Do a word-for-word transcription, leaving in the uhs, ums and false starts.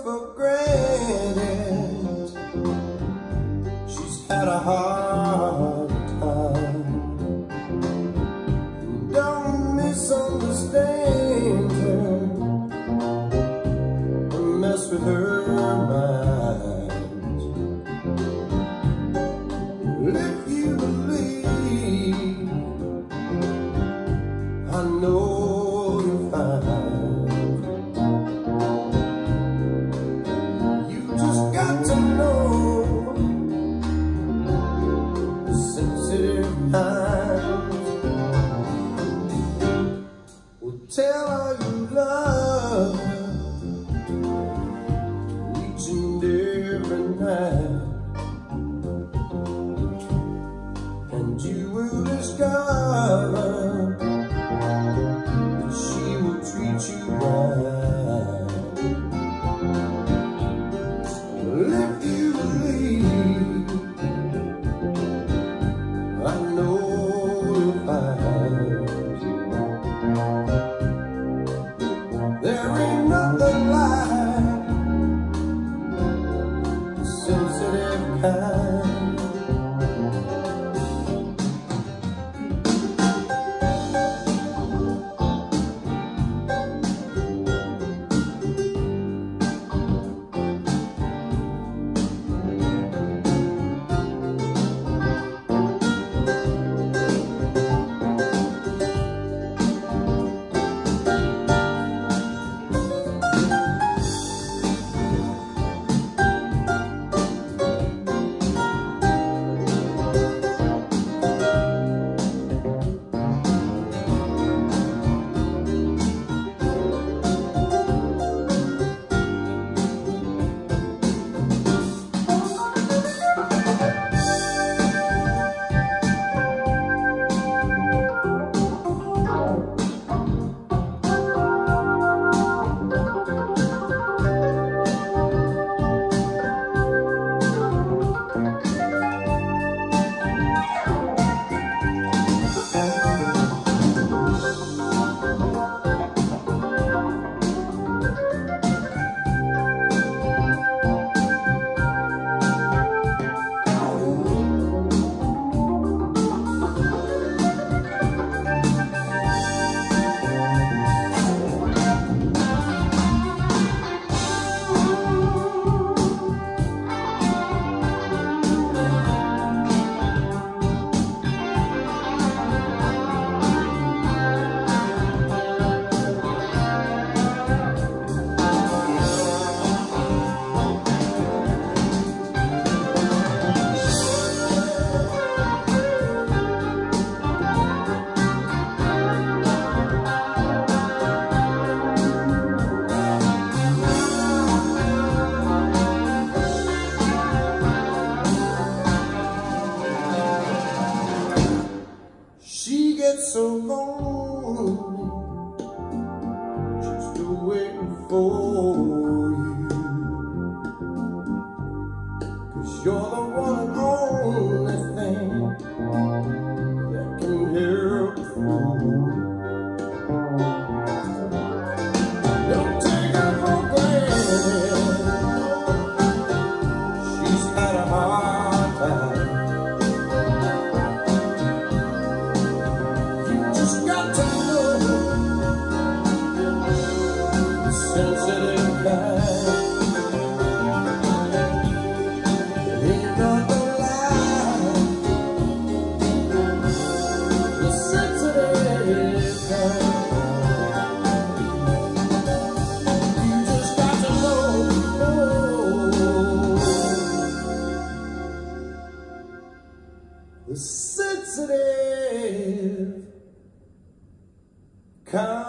for granted. She's had a hard time. Don't misunderstand her or mess with her mind. If you believe, I know you'll find. You just got to know the sensitive times. Well, tell her you love her each and every night, and you will discover that she will treat you right. If you believe, I know you'll find. There ain't nothing like the sensitive kind. She gets so lonely just waiting for you, 'cause you're the one and only thing that can help through. Don't take her for granted. She's had a hard time. Just got to know the sensitive kind. Ain't nothing like the sensitive kind. You just got to know, know the sensitive kind.